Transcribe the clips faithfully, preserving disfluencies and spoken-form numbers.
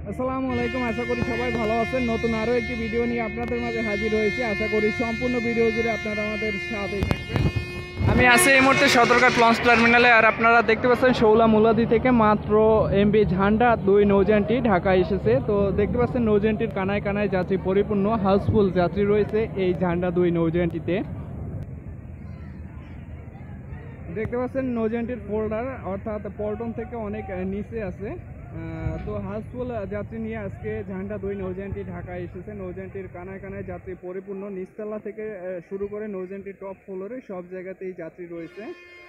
আসসালামু আলাইকুম, আশা করি সবাই ভালো আছেন। নতুন আরও একটি ভিডিও নিয়ে আপনাদের মাঝে হাজির হয়েছি। আশা করি সম্পূর্ণ ভিডিও জুড়ে আপনারা আমাদের সাথেই থাকবেন। আমি আছি এই মুহূর্তে সদরঘাট লঞ্চ টার্মিনালে, আর আপনারা দেখতে পাচ্ছেন শৌলা মুলাদি থেকে মাত্র এমভি ঝান্ডা দুই নৌযানটি ঢাকায় এসেছে। তো দেখতে পাচ্ছেন নৌযানটির কানায় কানায় যাত্রী পরিপূর্ণ, হাউসফুল যাত্রী রয়েছে এই ঝান্ডা দুই নৌযানটিতে। দেখতে পাচ্ছেন নৌযানটির ফোল্ডার অর্থাৎ পল্টন থেকে অনেক নিচে আছে। তো হাউসফুল যাত্রী নিয়ে আজকে ঝান্ডা দুই নৌযানটি ঢাকায় এসেছে। নৌযানটির কানায় কানায় যাত্রী পরিপূর্ণ, নিচতলা থেকে শুরু করে নৌযানটির টপ ফ্লোরে সব জায়গাতেই যাত্রী রয়েছে।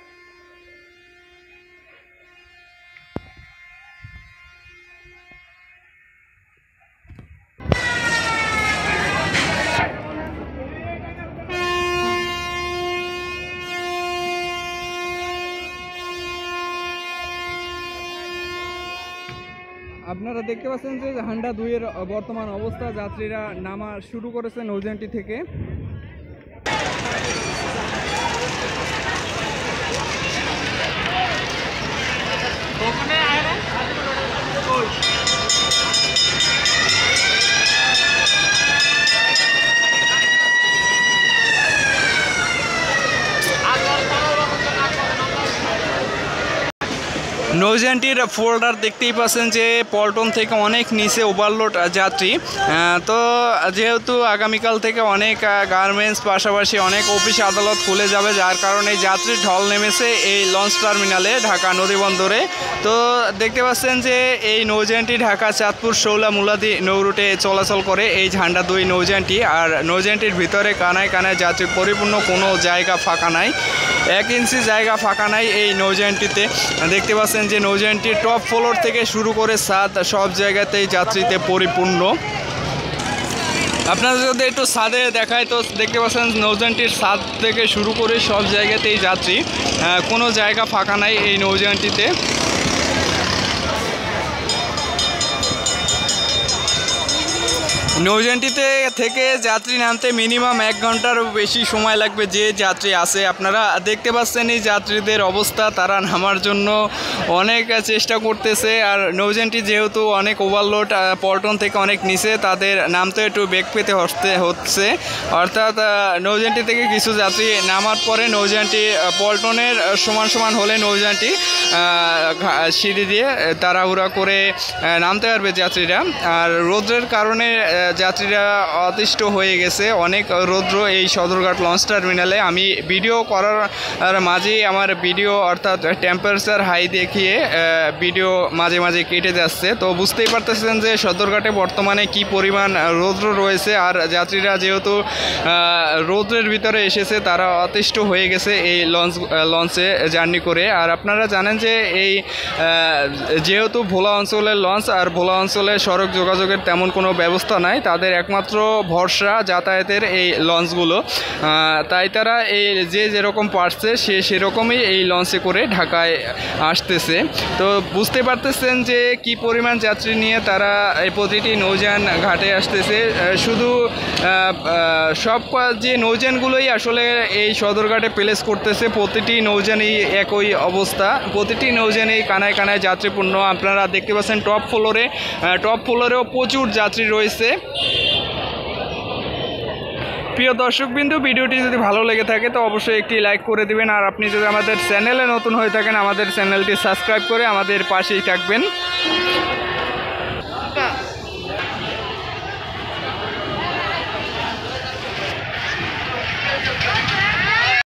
আপনারা দেখতে পাচ্ছেন যে ঝান্ডা দুইয়ের বর্তমান অবস্থা, যাত্রীরা নামা শুরু করেছে নৌযানটি থেকে। নৌযানটির ফোল্ডার দেখতেই পাচ্ছেন যে পল্টন থেকে অনেক নিচে ওভারলোড যাত্রী। তো যেহেতু আগামীকাল থেকে অনেক গার্মেন্টস পাশাপাশি অনেক অফিস আদালত খুলে যাবে, যার কারণে যাত্রীর ঢল নেমেছে এই লঞ্চ টার্মিনালে ঢাকা নদীবন্দরে। তো দেখতে পাচ্ছেন যে এই নৌযানটি ঢাকা চাঁদপুর শৌলা মুলাদি নৌ রুটে চলাচল করে এই ঝান্ডা দুই নৌযানটি। আর নৌযানটির ভিতরে কানায় কানায় যাত্রী পরিপূর্ণ, কোনো জায়গা ফাঁকা নাই, এক ইঞ্চি জায়গা ফাঁকা নাই এই নৌযানটিতে। দেখতে পাচ্ছেন যে নৌযানটির টপ ফ্লোর থেকে শুরু করে ছাদ সব জায়গাতেই যাত্রীতে পরিপূর্ণ। আপনারা যদি একটু ছাদে দেখায় তো দেখতে পাচ্ছেন নৌযানটির ছাদ থেকে শুরু করে সব জায়গাতেই যাত্রী, কোনো জায়গা ফাঁকা নাই এই নৌযানটিতে। নৌযানটিতে থেকে যাত্রী নামতে মিনিমাম এক ঘন্টারও বেশি সময় লাগবে যে যাত্রী আছে। আপনারা দেখতে পাচ্ছেন এই যাত্রীদের অবস্থা, তারা নামার জন্য অনেক চেষ্টা করতেছে। আর নৌযানটি যেহেতু অনেক ওভারলোড, পল্টন থেকে অনেক নিচে, তাদের নামতে একটু বেগ পেতে হতে হচ্ছে। অর্থাৎ নৌযানটি থেকে কিছু যাত্রী নামার পরে নৌযানটি পল্টনের সমান সমান হলে নৌযানটি সিঁড়ি দিয়ে তাড়াহুড়া করে নামতে পারবে যাত্রীরা। আর রোদ্রের কারণে যাত্রীরা অতিষ্ঠ হয়ে গেছে, অনেক রৌদ্র এই সদরঘাট লঞ্চ টার্মিনালে। আমি ভিডিও করার মাঝেই আমার ভিডিও অর্থাৎ টেম্পারেচার হাই দেখিয়ে ভিডিও মাঝে মাঝে কেটে যাচ্ছে। তো বুঝতেই পারতেছেন যে সদরঘাটে বর্তমানে কি পরিমাণ রৌদ্র রয়েছে। আর যাত্রীরা যেহেতু রৌদ্রের ভিতরে এসেছে, তারা অতিষ্ঠ হয়ে গেছে এই লঞ্চ লঞ্চে জার্নি করে। আর আপনারা জানেন যে এই যেহেতু ভোলা অঞ্চলের লঞ্চ, আর ভোলা অঞ্চলে সড়ক যোগাযোগের তেমন কোনো ব্যবস্থা নাই, তাদের একমাত্র ভরসা যাতায়াতের এই লঞ্চগুলো। তাই তারা এই যে যেরকম পারছে সে সেরকমই এই লঞ্চে করে ঢাকায় আসতেছে। তো বুঝতে পারতেছেন যে কি পরিমাণ যাত্রী নিয়ে তারা এই প্রতিটি নৌযান ঘাটে আসতেছে। শুধু সব যে নৌযানগুলোই আসলে এই সদরঘাটে প্লেস করতেছে, প্রতিটি নৌযানই একই অবস্থা, প্রতিটি নৌযানেই কানায় কানায় যাত্রীপূর্ণ। আপনারা দেখতে পাচ্ছেন টপ ফ্লোরে টপ ফ্লোরেও প্রচুর যাত্রী রয়েছে। প্রিয় দর্শকবিন্দু, ভিডিওটি যদি ভালো লেগে থাকে তো অবশ্যই একটি লাইক করে দিবেন। আর আপনি যদি আমাদের চ্যানেলে নতুন হয়ে থাকেন, আমাদের চ্যানেলটি সাবস্ক্রাইব করে আমাদের পাশেই থাকবেন।